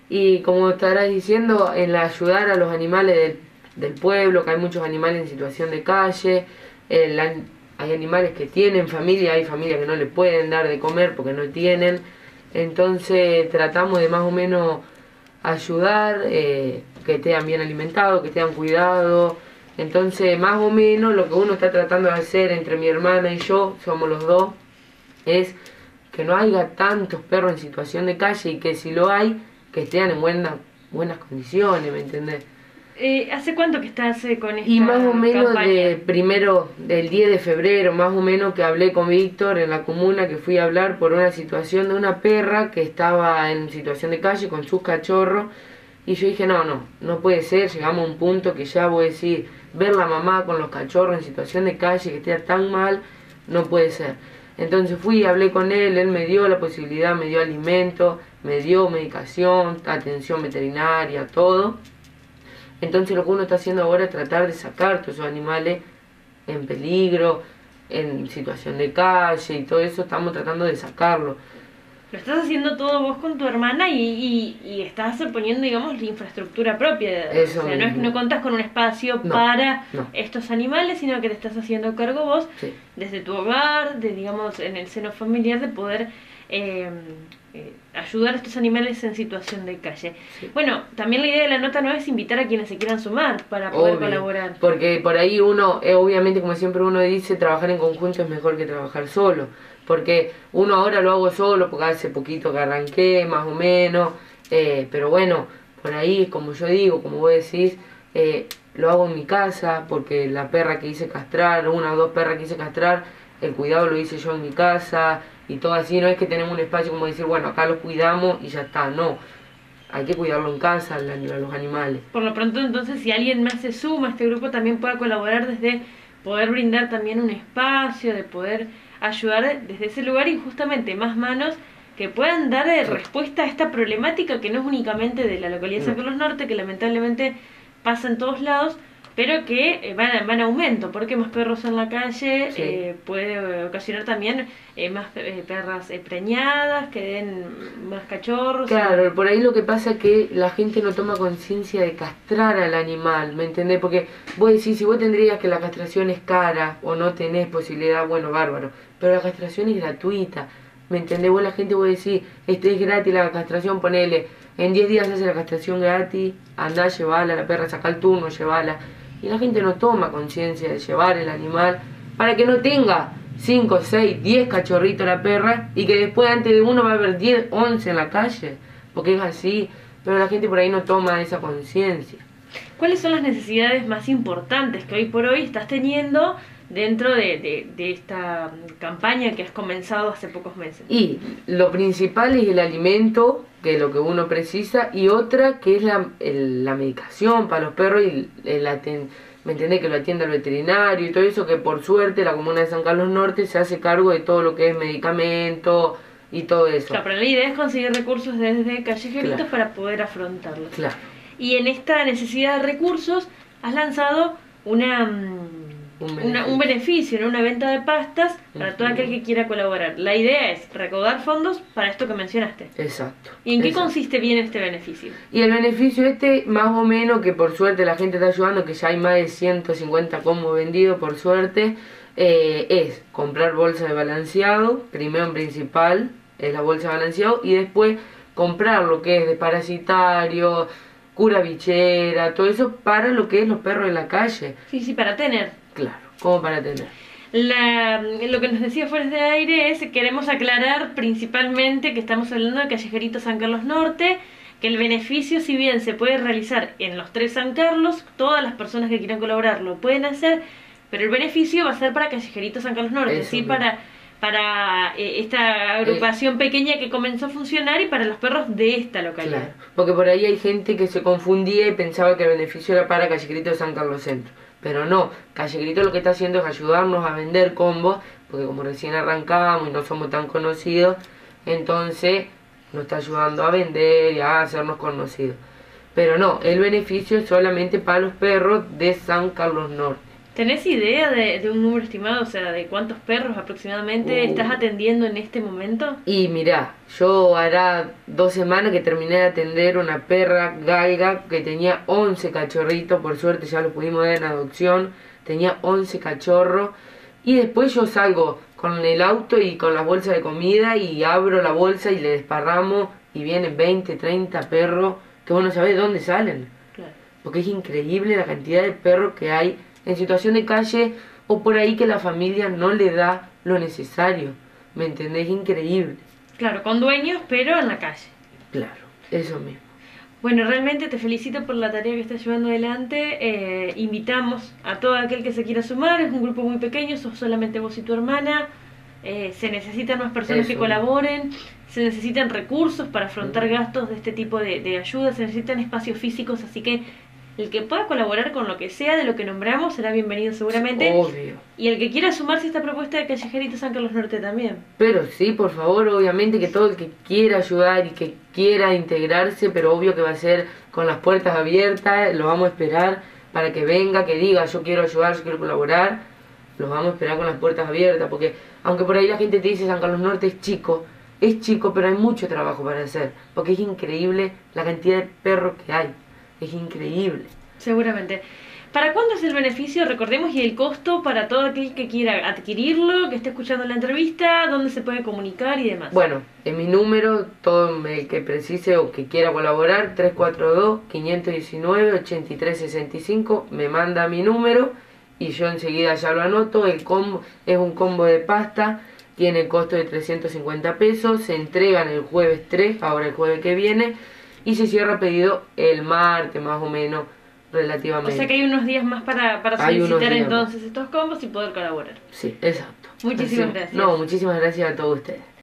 Y como estarás diciendo, en la ayudar a los animales del pueblo, que hay muchos animales en situación de calle, hay animales que tienen familia, hay familias que no le pueden dar de comer porque no tienen, entonces tratamos de más o menos ayudar, que estén bien alimentados, que estén cuidados. Entonces más o menos lo que uno está tratando de hacer entre mi hermana y yo, somos los dos, es que no haya tantos perros en situación de calle, y que si lo hay, que estén en buenas condiciones, ¿me entendés? ¿Hace cuánto que estás con esta Y más o menos campaña? del 10 de febrero, más o menos, que hablé con Víctor en la comuna, que fui a hablar por una situación de una perra que estaba en situación de calle con sus cachorros. Y yo dije, no puede ser, llegamos a un punto que ya voy a decir, ver la mamá con los cachorros en situación de calle, que esté tan mal, no puede ser. Entonces fui, hablé con él me dio la posibilidad, me dio alimento, me dio medicación, atención veterinaria, todo. Entonces lo que uno está haciendo ahora es tratar de sacar todos esos animales en peligro, en situación de calle y todo eso, estamos tratando de sacarlo. Lo estás haciendo todo vos con tu hermana y estás poniendo, digamos, la infraestructura propia. Eso O sea, mismo. no contás con un espacio No, para no. estos animales, sino que te estás haciendo cargo vos, Sí. desde tu hogar, digamos, en el seno familiar, de poder ayudar a estos animales en situación de calle. Sí. Bueno, también la idea de la nota no es invitar a quienes se quieran sumar para poder Obvio, colaborar. porque por ahí uno, obviamente, como siempre uno dice, trabajar en conjunto es mejor que trabajar solo. Porque uno ahora lo hago solo, porque hace poquito que arranqué, más o menos. Pero bueno, por ahí, como yo digo, como vos decís, lo hago en mi casa, porque la perra que hice castrar, una o dos perras que hice castrar, el cuidado lo hice yo en mi casa y todo así. No es que tenemos un espacio como decir, bueno, acá los cuidamos y ya está, no. Hay que cuidarlo en casa, a los animales. Por lo pronto, entonces, si alguien más se suma a este grupo, también pueda colaborar desde poder brindar también un espacio, de poder ayudar desde ese lugar, y justamente más manos que puedan dar Sí. respuesta a esta problemática, que no es únicamente de la localidad de San No. Carlos Norte, que lamentablemente pasa en todos lados, pero que van a aumento, porque más perros en la calle Sí. puede ocasionar también más perras preñadas, que den más cachorros. Claro, por ahí lo que pasa es que la gente no toma conciencia de castrar al animal, ¿me entendés? Porque vos decís, si vos tendrías que la castración es cara o no tenés posibilidad, bueno, bárbaro, pero la castración es gratuita, ¿me entendés? Vos la gente, vos decís, es gratis la castración, ponele, en 10 días hace la castración gratis, andá, llevala, la perra saca el turno, llevala. Y la gente no toma conciencia de llevar el animal para que no tenga 5, 6, 10 cachorritos la perra, y que después antes de uno va a haber 10, 11 en la calle, porque es así, pero la gente por ahí no toma esa conciencia. ¿Cuáles son las necesidades más importantes que hoy por hoy estás teniendo dentro de esta campaña que has comenzado hace pocos meses? Y lo principal es el alimento, que es lo que uno precisa, y otra que es la medicación para los perros y ¿me entendés? Que lo atienda el veterinario y todo eso, que por suerte la comuna de San Carlos Norte se hace cargo de todo lo que es medicamento y todo eso. Claro, pero la idea es conseguir recursos desde Callejeritos, Claro. para poder afrontarlo. Claro. Y en esta necesidad de recursos has lanzado un beneficio, ¿no? Una venta de pastas para todo aquel que quiera colaborar. La idea es recaudar fondos para esto que mencionaste. Exacto. ¿Y en qué Exacto. consiste bien este beneficio? Y el beneficio más o menos, que por suerte la gente está ayudando, que ya hay más de 150 combos vendidos, por suerte, es comprar bolsa de balanceado, primero en principal, es la bolsa de balanceado, y después comprar lo que es desparasitario, cura bichera, todo eso para lo que es los perros de la calle. Sí, para tener. Claro, como para tener. Lo que nos decía fuera de aire es, queremos aclarar principalmente que estamos hablando de Callejeritos San Carlos Norte, que el beneficio, si bien se puede realizar en los 3 San Carlos, todas las personas que quieran colaborar lo pueden hacer, pero el beneficio va a ser para Callejeritos San Carlos Norte, Eso ¿sí? mismo. Para esta agrupación pequeña que comenzó a funcionar, y para los perros de esta localidad. Claro, porque por ahí hay gente que se confundía y pensaba que el beneficio era para Calle Grito de San Carlos Centro. Pero no, Calle Grito lo que está haciendo es ayudarnos a vender combos, porque como recién arrancamos y no somos tan conocidos, entonces nos está ayudando a vender y a hacernos conocidos. Pero no, el beneficio es solamente para los perros de San Carlos Norte. ¿Tenés idea de un número estimado, o sea, de cuántos perros aproximadamente estás atendiendo en este momento? Y mirá, yo hará 2 semanas que terminé de atender una perra galga que tenía 11 cachorritos, por suerte ya los pudimos dar en adopción, tenía 11 cachorros, y después yo salgo con el auto y con las bolsas de comida y abro la bolsa y le desparramos y vienen 20, 30 perros que vos no sabés de dónde salen, Claro. porque es increíble la cantidad de perros que hay en situación de calle o por ahí que la familia no le da lo necesario. ¿Me entendés? Increíble. Claro, con dueños, pero en la calle. Claro, eso mismo. Bueno, realmente te felicito por la tarea que estás llevando adelante. Invitamos a todo aquel que se quiera sumar. Es un grupo muy pequeño, sos solamente vos y tu hermana. Se necesitan más personas que Eso. colaboren. Se necesitan recursos para afrontar gastos de este tipo de ayuda. Se necesitan espacios físicos, así que el que pueda colaborar con lo que sea de lo que nombramos será bienvenido seguramente. Obvio. Y el que quiera sumarse a esta propuesta de Callejerito San Carlos Norte también. Pero sí, por favor, obviamente que todo el que quiera ayudar y que quiera integrarse, pero obvio que va a ser con las puertas abiertas, lo vamos a esperar para que venga, que diga yo quiero ayudar, yo quiero colaborar, los vamos a esperar con las puertas abiertas, porque aunque por ahí la gente te dice San Carlos Norte es chico, pero hay mucho trabajo para hacer, porque es increíble la cantidad de perros que hay, es increíble. Seguramente. ¿Para cuándo es el beneficio? Recordemos, y el costo para todo aquel que quiera adquirirlo, que esté escuchando la entrevista, dónde se puede comunicar y demás. Bueno, en mi número, todo el que precise o que quiera colaborar, 342-519-8365, me manda mi número y yo enseguida ya lo anoto. El combo es un combo de pasta, tiene costo de 350 pesos, se entregan el jueves 3, ahora el jueves que viene, y se cierra pedido el martes más o menos, relativamente. O sea que hay unos días más para Hay unos solicitar días entonces estos combos y poder colaborar. Sí, exacto. Muchísimas Así- gracias. No, muchísimas gracias a todos ustedes.